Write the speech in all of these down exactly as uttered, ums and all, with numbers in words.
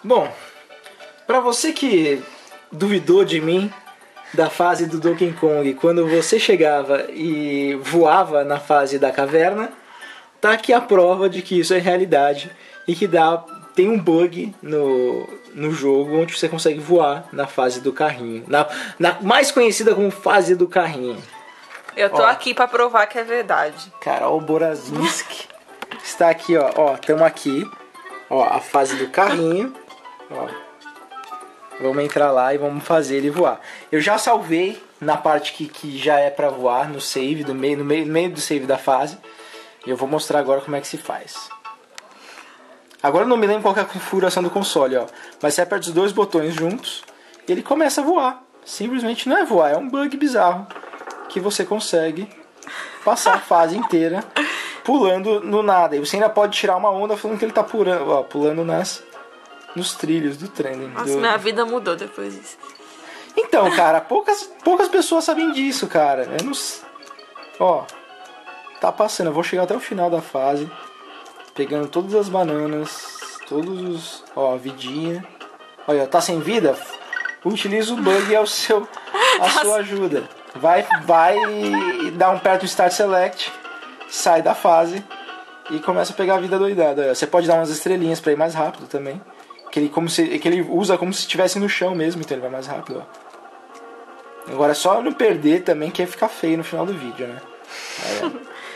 Bom, pra você que duvidou de mim da fase do Donkey Kong, quando você chegava e voava na fase da caverna, tá aqui a prova de que isso é realidade e que dá, tem um bug no, no jogo onde você consegue voar na fase do carrinho, na, na mais conhecida como fase do carrinho. Eu tô Ó. aqui pra provar que é verdade. Cara, ó, o Borazinski está aqui, ó, ó, estamos aqui, ó, a fase do carrinho, ó. Vamos entrar lá e vamos fazer ele voar. Eu já salvei na parte que, que já é pra voar, no save, do meio, no, meio, no meio do save da fase. E eu vou mostrar agora como é que se faz. Agora eu não me lembro qual que é a configuração do console, ó. Mas você aperta os dois botões juntos e ele começa a voar. Simplesmente não é voar, é um bug bizarro. Que você consegue passar a fase inteira pulando no nada. E você ainda pode tirar uma onda falando que ele tá pulando, ó, pulando nas... nos trilhos do trem. Nossa, do... minha vida mudou depois disso. Então, cara, poucas, poucas pessoas sabem disso, cara. Eu não... Ó, tá passando. Eu vou chegar até o final da fase, pegando todas as bananas, todos os... Ó, vidinha. Olha, tá sem vida? Utiliza o bug e é o seu, a sua ajuda. Vai, vai dar um perto do Start Select, sai da fase e começa a pegar a vida doidada. Olha, você pode dar umas estrelinhas pra ir mais rápido também. Que ele, como se, que ele usa como se estivesse no chão mesmo, então ele vai mais rápido, ó. Agora é só não perder também, que ia ficar feio no final do vídeo, né? Aí,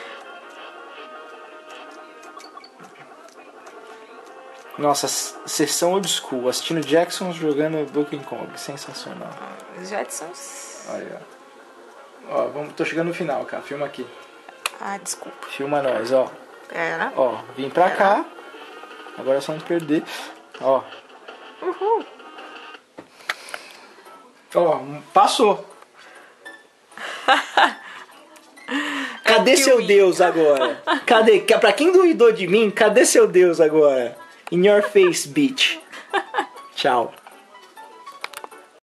nossa, sessão old school, assistindo Jackson jogando Donkey Kong, sensacional. Os Jetsons. Olha, ó. Ó, vamos, tô chegando no final, cara, filma aqui. Ah, desculpa. Filma nós, ó. Pera. Ó, vim pra Pera. cá, agora é só não perder. Ó. Uhul. Ó, passou. Cadê É seu Kiwi. Deus agora? Cadê? Pra quem duvidou de mim, cadê seu Deus agora? In your face, bitch. Tchau.